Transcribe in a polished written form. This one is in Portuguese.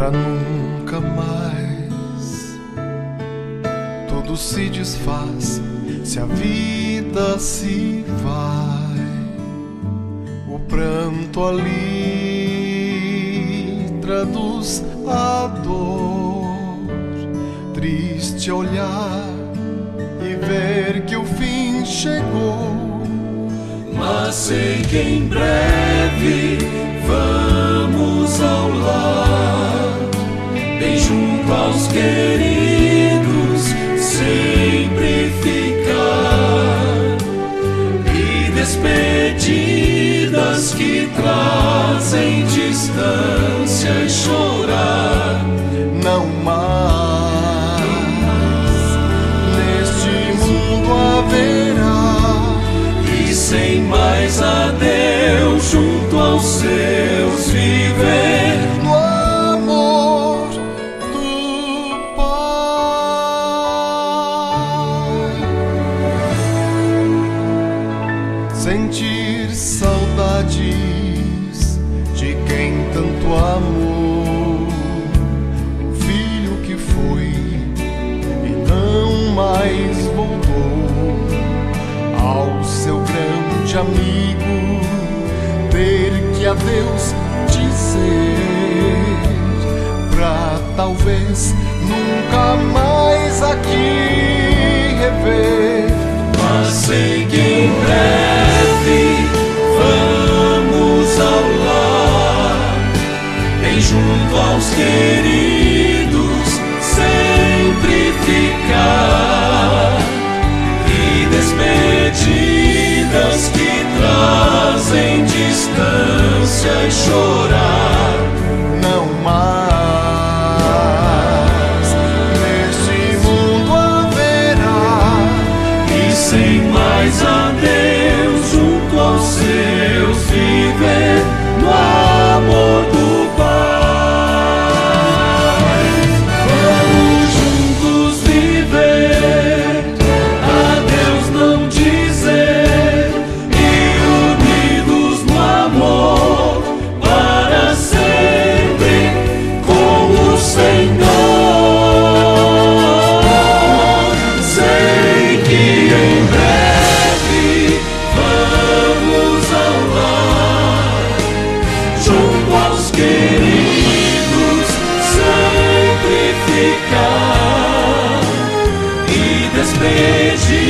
pra nunca mais. Tudo se desfaz se a vida se vai. O pranto ali traduz a dor. Triste olhar e ver que o fim chegou. Mas sei que em breve vamos ao lar, bem junto aos queridos, sempre ficar. E despedidas que trazem distância e chorar. Não mais neste mundo haverá. Sem mais adeus, junto aos seus viver no amor do Pai. Sentir saudades de quem tanto amou, um filho que foi e não mais voltou. Ao seu grande amigo ter que adeus dizer, pra talvez nunca mais aqui rever. Mas sei que em breve vamos ao lar, bem junto aos queridos, sempre ficar. E despedidas que trazem distância e chorar. Não mais neste mundo haverá. E sem mais adeus, junto aos seus viver no amor do Pai. Vamos juntos viver, adeus não dizer, e unidos no amor para sempre com o Senhor. Sei que em breve vamos ao lar, junto aos queridos, sempre ficar. E despedir